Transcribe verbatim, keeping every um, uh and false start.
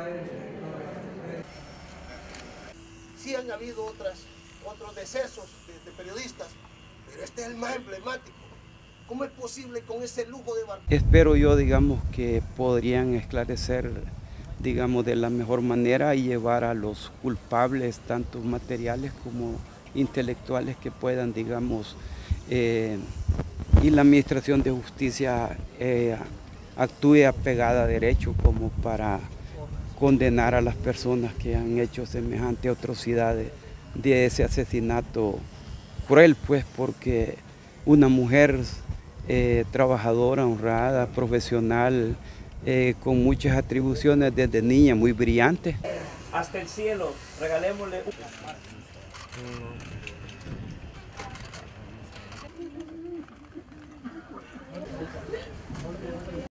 Sí han habido otras, otros decesos de, de periodistas, pero este es el más emblemático. ¿Cómo es posible con ese lujo de barco? Espero yo, digamos, que podrían esclarecer, digamos, de la mejor manera y llevar a los culpables, tanto materiales como intelectuales, que puedan, digamos, eh, y la Administración de Justicia eh, actúe apegada a derecho como para condenar a las personas que han hecho semejante atrocidad de, de ese asesinato cruel, pues, porque una mujer eh, trabajadora, honrada, profesional, eh, con muchas atribuciones desde niña, muy brillante. Hasta el cielo, regalémosle un...